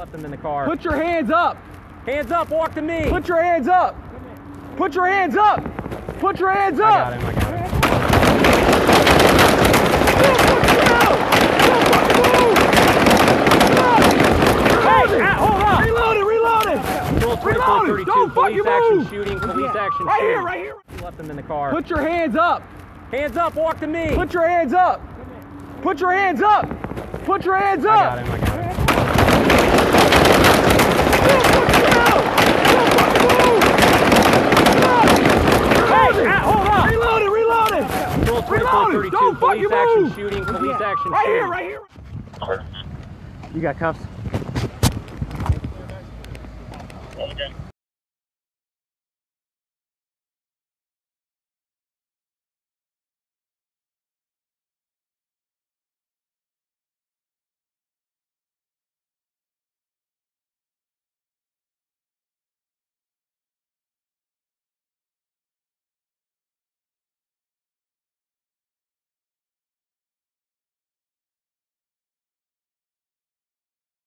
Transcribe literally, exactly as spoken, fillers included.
Left them in the car. Put your hands up. Hands up, walk to me. Put your hands up. Put your hands up. Put your hands up. I got him, I got him. Hey, ah, hold up. Reload it, reload it. Reload it. Don't fucking move. Shooting, police action Right shooting. here, right here. Left them in the car. Put your hands up. Hands up, walk to me. Put your hands up. Put your hands up. Put your hands I up. got him, I got him. Hey, ah, hold up. Reload it, reload it. Reload it. Don't fucking action move. shooting, police action Right shooting. here, right here. You got cuffs?